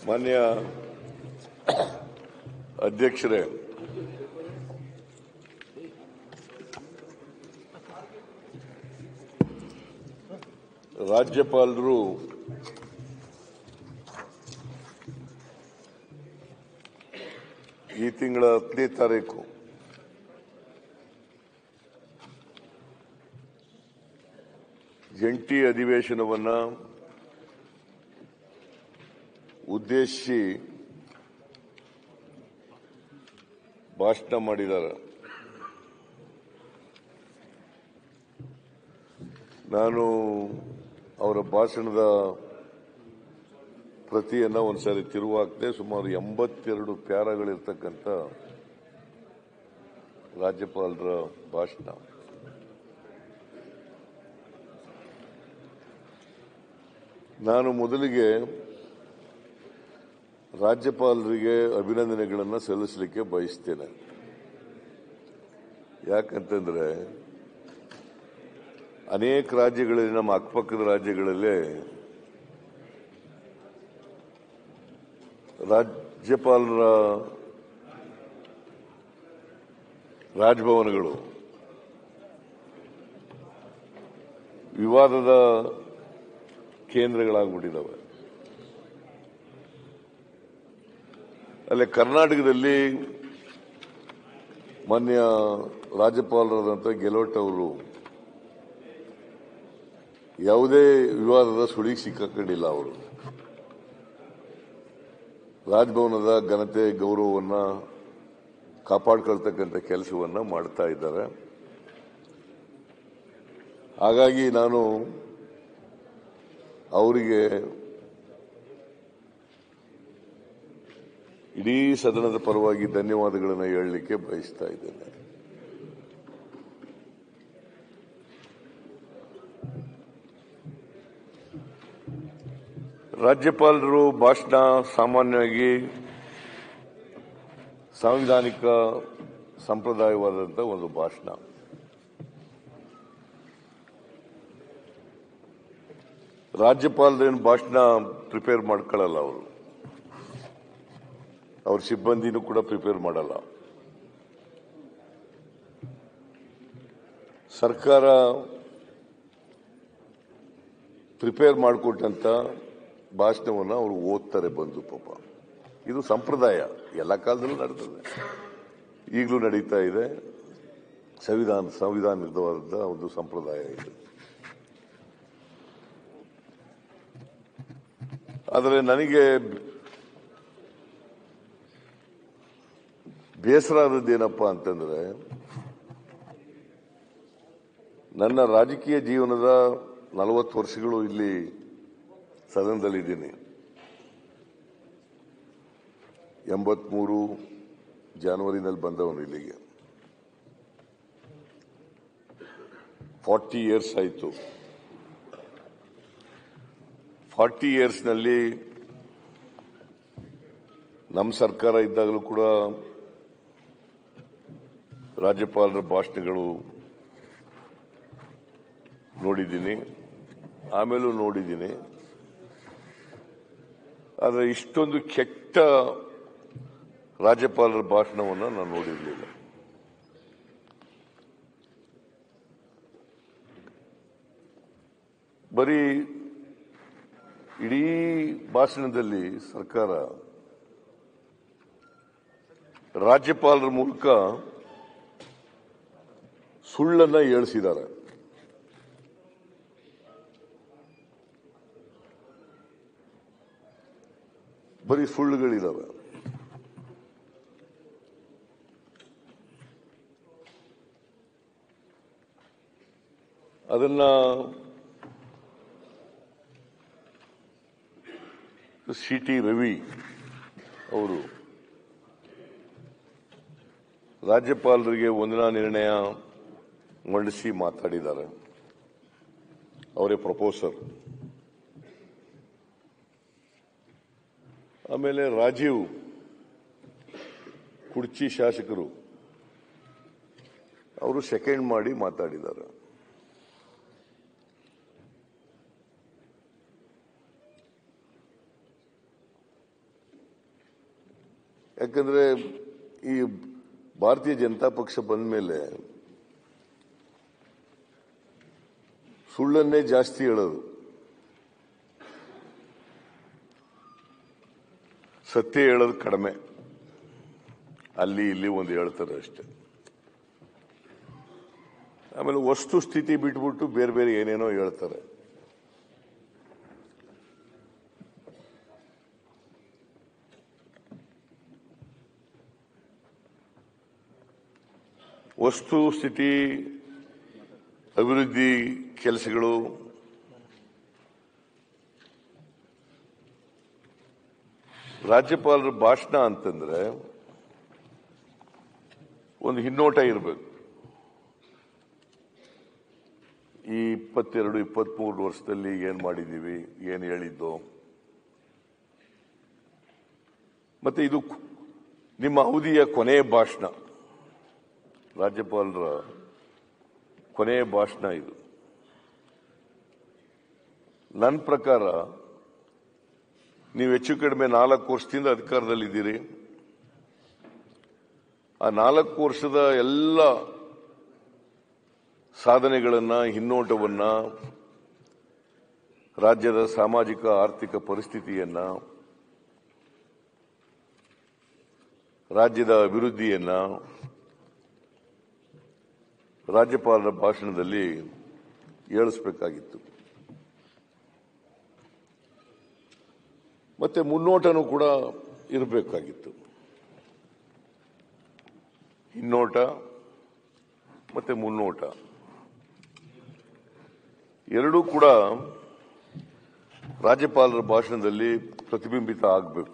ಮಾನ್ಯ ಅಧ್ಯಕ್ಷರೇ, ರಾಜ್ಯಪಾಲರು ಈ ತಿಂಗಳ 10ನೇ ತಾರೀಕು ಜಂಟಿ ಅಧಿವೇಶನವನ್ನು ಉದ್ದೇಶಿಸಿ ಭಾಷಣ ಮಾಡಿದ್ದಾರೆ. ನಾನು ಅವರ ಭಾಷಣದ ಪ್ರತಿಯನ್ನು ಒಂದ್ಸಾರಿ ತಿರುವಾಕ್ದೆ. ಸುಮಾರು 82 ಪ್ಯಾರಾಗಳಿರ್ತಕ್ಕಂಥ ರಾಜ್ಯಪಾಲರ ಭಾಷಣ. ನಾನು ಮೊದಲಿಗೆ ರಾಜ್ಯಪಾಲರಿಗೆ ಅಭಿನಂದನೆಗಳನ್ನು ಸಲ್ಲಿಸಲಿಕ್ಕೆ ಬಯಸ್ತೇನೆ. ಯಾಕಂತಂದ್ರೆ ಅನೇಕ ರಾಜ್ಯಗಳಲ್ಲಿ, ನಮ್ಮ ಅಕ್ಕಪಕ್ಕದ ರಾಜ್ಯಗಳಲ್ಲೇ ರಾಜ್ಯಪಾಲರ ರಾಜಭವನಗಳು ವಿವಾದದ ಕೇಂದ್ರಗಳಾಗ್ಬಿಟ್ಟಿದ್ದಾವೆ. ಅಲ್ಲೇ ಕರ್ನಾಟಕದಲ್ಲಿ ಮಾನ್ಯ ರಾಜ್ಯಪಾಲರಾದಂಥ ಗೆಹ್ಲೋಟ್ ಅವರು ಯಾವುದೇ ವಿವಾದದ ಸುಳಿಗೆ ಸಿಕ್ಕಾಕೊಂಡಿಲ್ಲ. ಅವರು ರಾಜಭವನದ ಘನತೆ ಗೌರವವನ್ನು ಕಾಪಾಡಿಕೊಳ್ತಕ್ಕಂಥ ಕೆಲಸವನ್ನು ಮಾಡ್ತಾ ಇದ್ದಾರೆ. ಹಾಗಾಗಿ ನಾನು ಅವರಿಗೆ ಇಡೀ ಸದನದ ಪರವಾಗಿ ಧನ್ಯವಾದಗಳನ್ನು ಹೇಳಲಿಕ್ಕೆ ಬಯಸ್ತಾ ಇದ್ದೇನೆ. ರಾಜ್ಯಪಾಲರು ಭಾಷಣ ಸಾಮಾನ್ಯವಾಗಿ ಸಾಂವಿಧಾನಿಕ ಸಂಪ್ರದಾಯವಾದಂಥ ಒಂದು ಭಾಷಣ. ರಾಜ್ಯಪಾಲರೇನು ಭಾಷಣ ಪ್ರಿಪೇರ್ ಮಾಡ್ಕೊಳ್ಳಲ್ಲ. ಅವ್ರ ಸಿಬ್ಬಂದಿನೂ ಕೂಡ ಪ್ರಿಪೇರ್ ಮಾಡಲ್ಲ. ಸರ್ಕಾರ ಪ್ರಿಪೇರ್ ಮಾಡಿಕೊಟ್ಟಂತ ಭಾಷಣವನ್ನು ಅವರು ಓದ್ತಾರೆ ಬಂದು. ಪಾಪ ಇದು ಸಂಪ್ರದಾಯ, ಎಲ್ಲ ಕಾಲದಲ್ಲೂ ನಡೆದಿದೆ, ಈಗಲೂ ನಡೀತಾ ಇದೆ. ಸಂವಿಧಾನದವಾದ ಒಂದು ಸಂಪ್ರದಾಯ ಇದು. ಆದರೆ ನನಗೆ ಬೇಸರ ಆದದ್ದೇನಪ್ಪ ಅಂತಂದ್ರೆ, ನನ್ನ ರಾಜಕೀಯ ಜೀವನದ 40 ವರ್ಷಗಳು ಇಲ್ಲಿ ಸದನದಲ್ಲಿದ್ದೀನಿ. 83 ಜನವರಿನಲ್ಲಿ ಬಂದವನು ಇಲ್ಲಿಗೆ. 40 ಇಯರ್ಸ್ ಆಯಿತು. 40 ಇಯರ್ಸ್ನಲ್ಲಿ ನಮ್ಮ ಸರ್ಕಾರ ಇದ್ದಾಗಲೂ ಕೂಡ ರಾಜ್ಯಪಾಲರ ಭಾಷಣಗಳು ನೋಡಿದ್ದೀನಿ, ಆಮೇಲೂ ನೋಡಿದ್ದೀನಿ. ಆದರೆ ಇಷ್ಟೊಂದು ಕೆಟ್ಟ ರಾಜ್ಯಪಾಲರ ಭಾಷಣವನ್ನು ನಾನು ನೋಡಿರಲಿಲ್ಲ. ಬರೀ ಇಡೀ ಭಾಷಣದಲ್ಲಿ ಸರ್ಕಾರ ರಾಜ್ಯಪಾಲರ ಮೂಲಕ ಸುಳ್ಳನ್ನ ಹೇಳಿಸಿದ್ದಾರೆ. ಬರೀ ಸುಳ್ಳುಗಳಿದಾವೆ. ಅದನ್ನ ಸಿ.ಟಿ. ರವಿ ಅವರು ರಾಜ್ಯಪಾಲರಿಗೆ ವಂದನಾ ನಿರ್ಣಯ ಮಂಡಿಸಿ ಮಾತಾಡಿದ್ದಾರೆ. ಅವರೇ ಪ್ರಪೋಸರ್. ಆಮೇಲೆ ರಾಜೀವ್ ಕುಡ್ಚಿ ಶಾಸಕರು ಅವರು ಸೆಕೆಂಡ್ ಮಾಡಿ ಮಾತಾಡಿದ್ದಾರೆ. ಯಾಕಂದ್ರೆ ಈ ಭಾರತೀಯ ಜನತಾ ಪಕ್ಷ ಬಂದ ಮೇಲೆ ಸುಳ್ಳನ್ನೇ ಜಾಸ್ತಿ ಹೇಳೋದು, ಸತ್ಯ ಹೇಳೋದು ಕಡಿಮೆ. ಅಲ್ಲಿ ಇಲ್ಲಿ ಒಂದು ಹೇಳ್ತಾರೆ ಅಷ್ಟೇ. ಆಮೇಲೆ ವಸ್ತು ಸ್ಥಿತಿ ಬಿಟ್ಬಿಟ್ಟು ಬೇರೆ ಬೇರೆ ಏನೇನೋ ಹೇಳ್ತಾರೆ. ವಸ್ತು ಸ್ಥಿತಿ, ಅಭಿವೃದ್ಧಿ ಕೆಲಸಗಳು, ರಾಜ್ಯಪಾಲರ ಭಾಷಣ ಅಂತಂದ್ರೆ ಒಂದು ಹಿನ್ನೋಟ ಇರಬೇಕು. ಈ 22-23 ವರ್ಷದಲ್ಲಿ ಏನ್ ಮಾಡಿದೀವಿ, ಏನ್ ಹೇಳಿದ್ದು, ಮತ್ತೆ ಇದು ನಿಮ್ಮ ಅವಧಿಯ ಕೊನೆಯ ಭಾಷಣ, ರಾಜ್ಯಪಾಲರ ಕೊನೆಯ ಭಾಷಣ ಇದು. ನನ್ನ ಪ್ರಕಾರ ನೀವು ಹೆಚ್ಚು ಕಡಿಮೆ 4 ವರ್ಷದಿಂದ ಅಧಿಕಾರದಲ್ಲಿದ್ದೀರಿ. ಆ 4 ವರ್ಷದ ಎಲ್ಲ ಸಾಧನೆಗಳನ್ನ, ಹಿನ್ನೋಟವನ್ನ, ರಾಜ್ಯದ ಸಾಮಾಜಿಕ ಆರ್ಥಿಕ ಪರಿಸ್ಥಿತಿಯನ್ನ, ರಾಜ್ಯದ ಅಭಿವೃದ್ಧಿಯನ್ನ ರಾಜ್ಯಪಾಲರ ಭಾಷಣದಲ್ಲಿ ಹೇಳಿಸಬೇಕಾಗಿತ್ತು. ಮತ್ತೆ ಮುನ್ನೋಟನೂ ಕೂಡ ಇರಬೇಕಾಗಿತ್ತು. ಹಿನ್ನೋಟ ಮತ್ತೆ ಮುನ್ನೋಟ ಎರಡೂ ಕೂಡ ರಾಜ್ಯಪಾಲರ ಭಾಷಣದಲ್ಲಿ ಪ್ರತಿಬಿಂಬಿತ ಆಗಬೇಕು.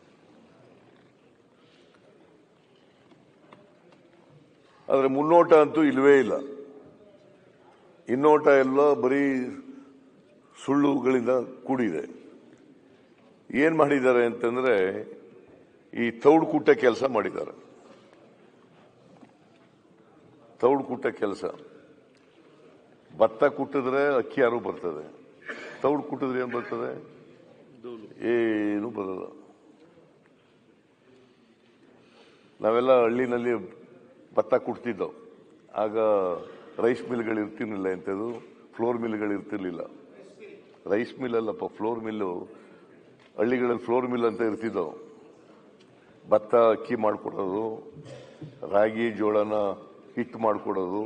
ಆದರೆ ಮುನ್ನೋಟ ಅಂತೂ ಇಲ್ವೇ ಇಲ್ಲ. ಹಿನ್ನೋಟ ಎಲ್ಲ ಬರೀ ಸುಳ್ಳುಗಳಿಂದ ಕೂಡಿದೆ. ಏನ್ ಮಾಡಿದ್ದಾರೆ ಅಂತಂದ್ರೆ ಈ ತೌಡು ಕುಟ್ಟ ಕೆಲಸ ಮಾಡಿದ್ದಾರೆ. ತೌಡು ಕುಟ್ಟ ಕೆಲಸ. ಭತ್ತ ಕುಟ್ಟಿದ್ರೆ ಅಕ್ಕಿ ಯಾರು ಬರ್ತದೆ, ತೌಡು ಕುಟ್ಟಿದ್ರೆ ಏನ್ ಬರ್ತದೆ? ಏನು ಬರಲ್ಲ. ನಾವೆಲ್ಲ ಹಳ್ಳಿನಲ್ಲಿ ಭತ್ತ ಕುಟ್ತಿದ್ದವು. ಆಗ ರೈಸ್ ಮಿಲ್ಗಳು ಇರ್ತಿರ್ಲಿಲ್ಲ, ಎಂಥದ್ದು ಫ್ಲೋರ್ ಮಿಲ್ಗಳು ಇರ್ತಿರ್ಲಿಲ್ಲ. ರೈಸ್ ಮಿಲ್ ಅಲ್ಲಪ್ಪ, ಫ್ಲೋರ್ ಮಿಲ್ಲು. ಹಳ್ಳಿಗಳಲ್ಲಿ ಫ್ಲೋರ್ ಮಿಲ್ ಅಂತ ಇರ್ತಿದ್ದವು. ಭತ್ತ ಅಕ್ಕಿ ಮಾಡಿಕೊಡೋದು, ರಾಗಿ ಜೋಳನ ಹಿಟ್ಟು ಮಾಡಿಕೊಡೋದು.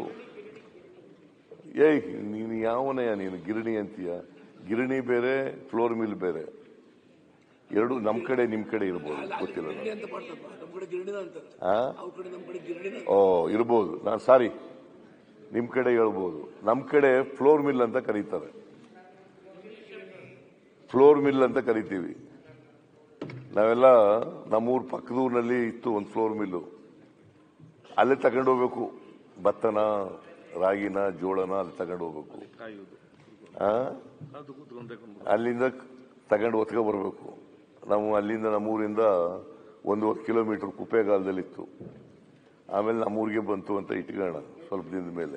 ನೀನು ಯಾವನಯ್ಯ ನೀನು ಗಿರಣಿ ಅಂತೀಯ? ಗಿರಣಿ ಬೇರೆ, ಫ್ಲೋರ್ ಮಿಲ್ ಬೇರೆ. ಎರಡು ನಮ್ಮ ಕಡೆ ನಿಮ್ ಕಡೆ ಇರ್ಬೋದು, ಗೊತ್ತಿಲ್ಲ. ಇರ್ಬೋದು, ನಾನು ಸಾರಿ, ನಿಮ್ ಕಡೆ ಹೇಳ್ಬೋದು. ನಮ್ ಕಡೆ ಫ್ಲೋರ್ ಮಿಲ್ ಅಂತ ಕರೀತಾರೆ. ಫ್ಲೋರ್ ಮಿಲ್ ಅಂತ ಕರಿತೀವಿ ನಾವೆಲ್ಲ. ನಮ್ಮೂರ್ ಪಕ್ಕದೂರಿನಲ್ಲಿ ಇತ್ತು ಒಂದು ಫ್ಲೋರ್ ಮಿಲ್ಲು. ಅಲ್ಲೇ ತಗೊಂಡು ಹೋಗ್ಬೇಕು, ಭತ್ತನ, ರಾಗಿನ, ಜೋಳನ ಅಲ್ಲಿ ತಗೊಂಡು ಹೋಗ್ಬೇಕು. ಅಲ್ಲಿಂದ ತಗೊಂಡು ಒತ್ಕೊ ಬರ್ಬೇಕು. ನಾವು ಅಲ್ಲಿಂದ ನಮ್ಮೂರಿಂದ 1.5 ಕಿಲೋಮೀಟರ್ ಕುಪ್ಪೇಗಾಲದಲ್ಲಿತ್ತು. ಆಮೇಲೆ ನಮ್ಮೂರಿಗೆ ಬಂತು ಅಂತ ಇಟ್ಕೋಣ ಸ್ವಲ್ಪ ದಿನದ ಮೇಲೆ.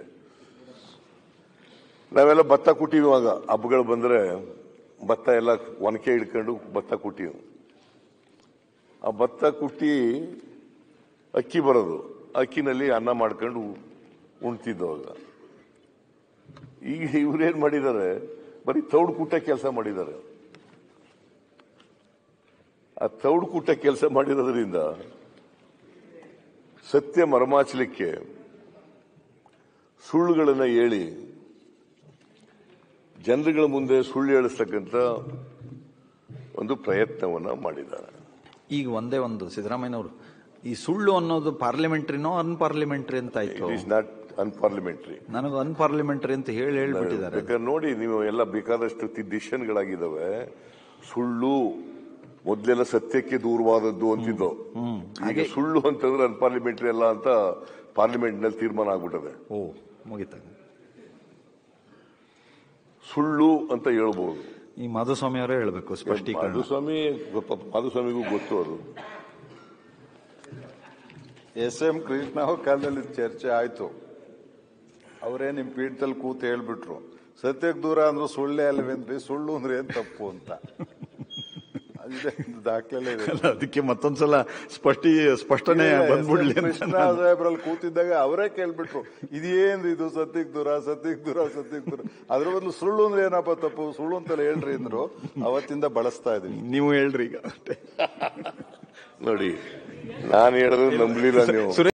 ನಾವೆಲ್ಲ ಭತ್ತ ಕುಟ್ಟಿವಿ. ಇವಾಗ ಹಬ್ಬಗಳು ಬಂದ್ರೆ ಭತ್ತ ಎಲ್ಲ ಒನಕೆ ಹಿಡ್ಕೊಂಡು ಭತ್ತ ಕುಟ್ಟಿವಿ. ಆ ಭತ್ತ ಕುಟ್ಟಿ ಅಕ್ಕಿ ಬರೋದು, ಅಕ್ಕಿನಲ್ಲಿ ಅನ್ನ ಮಾಡ್ಕೊಂಡು ಉಣ್ತಿದ್ದವಾಗ. ಈಗ ಇವ್ರೇನ್ ಮಾಡಿದ್ದಾರೆ, ಬರೀ ತೌಡು ಕುಟ್ಟ ಕೆಲಸ ಮಾಡಿದ್ದಾರೆ. ಆ ತೌಡು ಕುಟ್ಟ ಕೆಲಸ ಮಾಡಿರೋದ್ರಿಂದ ಸತ್ಯ ಮರಮಾಚಲಿಕ್ಕೆ ಸುಳ್ಳುಗಳನ್ನ ಹೇಳಿ ಜನರುಗಳ ಮುಂದೆ ಸುಳ್ಳು ಹೇಳಿಸ್ತಕ್ಕಂಥ ಒಂದು ಪ್ರಯತ್ನವನ್ನ ಮಾಡಿದ್ದಾರೆ. ಈಗ ಒಂದೇ ಒಂದು ಸಿದ್ದರಾಮಯ್ಯನವರು ಈ ಸುಳ್ಳು ಅನ್ನೋದು ಪಾರ್ಲಿಮೆಂಟ್ರಿನೋ ಅನ್ಪಾರ್ಲಿಮೆಂಟ್ರಿ ಅಂತ ಆಯ್ತು? It is not unparliamentary. ನನಗೆ ಅನ್ಪಾರ್ಲಿಮೆಂಟ್ರಿ ಅಂತ ಹೇಳ್ಬಿಟ್ಟಿದ್ದಾರೆ. ಬೇಕಾದ್ರೆ ನೋಡಿ, ನೀವು ಎಲ್ಲ ಬೇಕಾದಷ್ಟು ಡಿಸಿಷನ್ಗಳಾಗಿದ್ದಾವೆ. ಸುಳ್ಳು ಮೊದಲೆಲ್ಲ ಸತ್ಯಕ್ಕೆ ದೂರವಾದದ್ದು ಅಂತಿದ್ದು. ಈಗ ಸುಳ್ಳು ಅಂತಂದ್ರೆ ಅನ್ಪಾರ್ಲಿಮೆಂಟ್ರಿ ಅಲ್ಲ ಅಂತ ಪಾರ್ಲಿಮೆಂಟ್ ನಲ್ಲಿ ತೀರ್ಮಾನ ಆಗ್ಬಿಟ್ಟದೆ. ಮುಗಿತ. ಸುಳ್ಳು ಅಂತ ಹೇಳ್ಬಹುದು. ಈ ಮಾಧುಸ್ವಾಮಿ ಅವರೇ ಹೇಳ್ಬೇಕು ಸ್ಪಷ್ಟೀಕರಣ. ಮಾಧುಸ್ವಾಮಿಗೂ ಗೊತ್ತು ಅದು. SM ಕೃಷ್ಣ ಅವ್ರ ಕಾಲದಲ್ಲಿ ಚರ್ಚೆ ಆಯ್ತು. ಅವರೇ ನಿಮ್ ಪೀಠದಲ್ಲಿ ಕೂತು ಹೇಳ್ಬಿಟ್ರು, ಸತ್ಯಕ್ಕೆ ದೂರ ಅಂದ್ರೆ ಸುಳ್ಳೇ ಅಲ್ವೇನ್ರಿ, ಸುಳ್ಳು ಅಂದ್ರೆ ಏನ್ ತಪ್ಪು ಅಂತ. ದಾಖಲೆ ಇದೆ. ಅಲ್ಲ, ಅದಕ್ಕೆ ಮತ್ತೊಂದ್ಸಲ ಸ್ಪಷ್ಟನೆ ಬಂದ್ಬಿಡ್ಲಿ ಅಂತ ಕೃಷ್ಣ ಸಾಹೇಬ್ರಲ್ಲಿ ಕೂತಿದ್ದಾಗ ಅವರೇ ಕೇಳ್ಬಿಟ್ರು, ಇದೇನ್ರಿ ಇದು ಸತ್ಯಕ್ ದೂರ ಅದ್ರ ಬದಲು ಸುಳ್ಳು ಅಂದ್ರೆ ಏನಪ್ಪ ತಪ್ಪು, ಸುಳ್ಳು ಅಂತೆಲ್ಲ ಹೇಳ್ರಿ ಅಂದ್ರು. ಅವತ್ತಿಂದ ಬಳಸ್ತಾ ಇದೀವಿ. ನೀವು ಹೇಳ್ರಿ ಈಗ ನೋಡಿ, ನಾನು ಹೇಳಿದ್ರೆ ನಂಬಲಿಲ್ಲ ನೀವು.